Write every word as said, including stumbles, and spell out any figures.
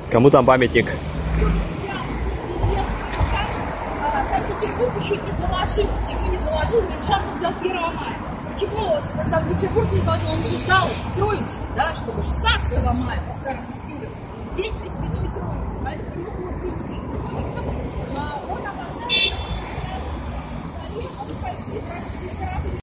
Кому там памятник? Санкт-Петербург еще не заложил, чего не заложил, Шансов взял первого мая. Чего Санкт-Петербург не заложил, он же ждал Троицу, да, чтобы шестнадцатого мая по старому стилю, в день Пресвятой